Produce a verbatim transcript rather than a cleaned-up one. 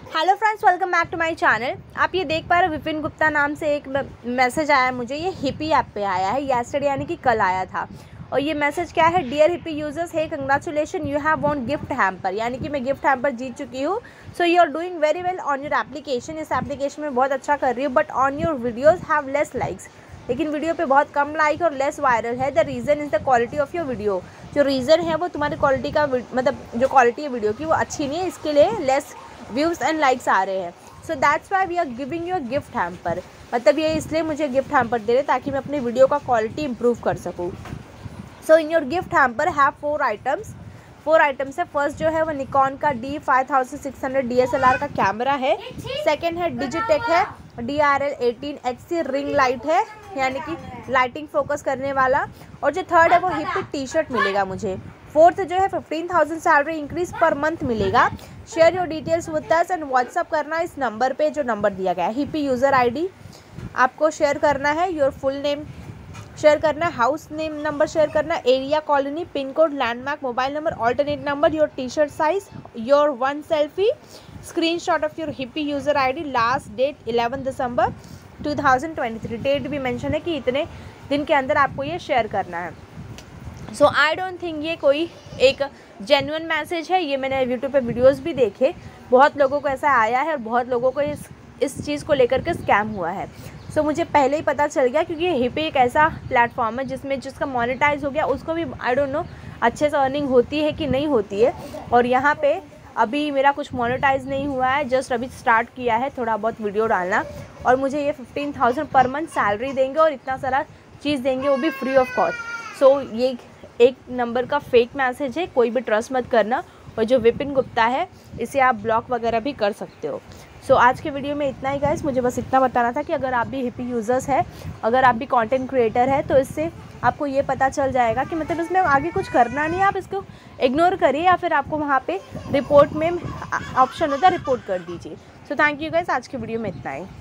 Hello friends, welcome back to my channel. आप ये देख पा रहे हो विपिन गुप्ता नाम से एक मैसेज आया है मुझे। ये हिप्पी ऐप पे आया है, येस्टरडे यानी कि कल आया था। और ये मैसेज क्या है, dear Hipi users, hey congratulation, you have won gift hamper, यानी कि मैं गिफ्ट हैम्पर जीत चुकी हूँ। So you are doing very well on your application. इस एप्लीकेशन में बहुत अच्छा कर रही हूँ, but on your videos have less likes. लेकिन वीडियो पे बहुत कम लाइक और लेस वायरल है। The reason is the quality of your video. जो रीज़न है वो तुम्हारी क्वालिटी का, मतलब जो क्वालिटी है वीडियो की वो अच्छी नहीं है, इसके लिए लेस व्यूज़ एंड लाइक्स आ रहे हैं। So that's why we are giving you a gift hamper. मतलब ये इसलिए मुझे गिफ्ट हैम्पर दे रहे ताकि मैं अपनी वीडियो का क्वालिटी इंप्रूव कर सकूँ। So in your gift hamper have four items. Four items है। फर्स्ट जो है वो निकॉन का D five thousand six hundred D S L R का कैमरा है। सेकेंड है डिजिटेक है D R L eighteen H C ring light है, यानी कि लाइटिंग फोकस करने वाला। और जो थर्ड है वो हिप्पी टी शर्ट मिलेगा मुझे। फोर्थ जो है fifteen thousand salary increase per month मिलेगा। Share your details with us and WhatsApp करना इस नंबर पे जो नंबर दिया गया है। हिप्पी यूज़र आईडी आपको शेयर करना है, योर फुल नेम शेयर करना है, हाउस नेम नंबर शेयर करना है, area, colony, pin code, landmark, mobile number, alternate number, your T shirt size, your one selfie, screenshot of your Hipi user ID, last date eleven December two thousand twenty three. Date भी mention है कि इतने दिन के अंदर आपको ये share करना है। सो आई डोंट थिंक ये कोई एक जेन्युइन मैसेज है। ये मैंने यूट्यूब पे वीडियोस भी देखे, बहुत लोगों को ऐसा आया है और बहुत लोगों को इस इस चीज़ को लेकर के स्कैम हुआ है। सो so, मुझे पहले ही पता चल गया, क्योंकि हिप्पी एक ऐसा प्लेटफॉर्म है जिसमें जिसका मोनेटाइज हो गया उसको भी आई डोंट नो अच्छे से अर्निंग होती है कि नहीं होती है। और यहाँ पे अभी मेरा कुछ मोनेटाइज नहीं हुआ है, जस्ट अभी स्टार्ट किया है थोड़ा बहुत वीडियो डालना। और मुझे ये fifteen thousand per month salary देंगे और इतना सारा चीज़ देंगे, वो भी फ्री ऑफ कॉस्ट। सो ये एक नंबर का फेक मैसेज है, कोई भी ट्रस्ट मत करना। और जो विपिन गुप्ता है इसे आप ब्लॉक वगैरह भी कर सकते हो। सो so, आज के वीडियो में इतना ही गाइस। मुझे बस इतना बताना था कि अगर आप भी हिप्पी यूज़र्स है, अगर आप भी कंटेंट क्रिएटर है, तो इससे आपको ये पता चल जाएगा कि मतलब इसमें आगे कुछ करना नहीं है, आप इसको इग्नोर करिए या फिर आपको वहाँ पे रिपोर्ट में ऑप्शन होता है, रिपोर्ट कर दीजिए। सो थैंक यू गाइस, आज के वीडियो में इतना ही।